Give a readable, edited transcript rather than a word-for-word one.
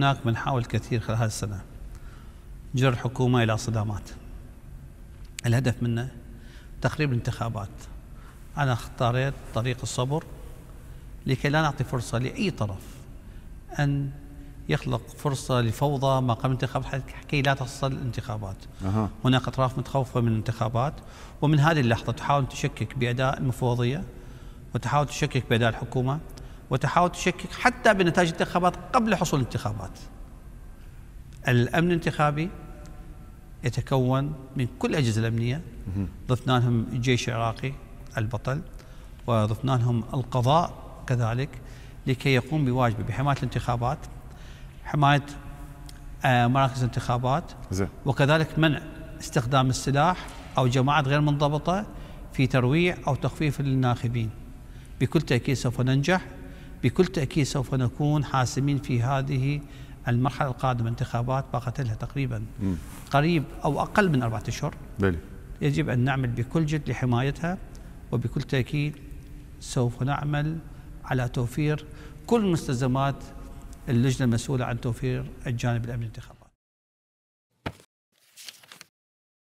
هناك بنحاول كثير خلال هذه السنة جر الحكومة إلى صدامات. الهدف منه تقريب الانتخابات. أنا اختاريت طريق الصبر لكي لا نعطي فرصة لأي طرف أن يخلق فرصة لفوضى ما قبل الانتخابات كي لا تصل الانتخابات. هناك أطراف متخوفة من الانتخابات، ومن هذه اللحظة تحاول تشكك بأداء المفوضية، وتحاول تشكك بأداء الحكومة، وتحاول تشكك حتى بنتائج الانتخابات قبل حصول الانتخابات. الأمن الانتخابي يتكون من كل الأجهزة الأمنية، ضفنا لهم الجيش العراقي البطل، وضفنا لهم القضاء كذلك لكي يقوم بواجبه بحماية الانتخابات، حماية مراكز الانتخابات، وكذلك منع استخدام السلاح أو جماعات غير منضبطة في ترويع أو تخفيف للناخبين. بكل تأكيد سوف ننجح، بكل تأكيد سوف نكون حاسمين في هذه المرحلة القادمة. انتخابات باقت لها تقريبا قريب أو أقل من 4 أشهر. يجب أن نعمل بكل جد لحمايتها، وبكل تأكيد سوف نعمل على توفير كل مستلزمات اللجنة المسؤولة عن توفير الجانب الأمني الانتخابي.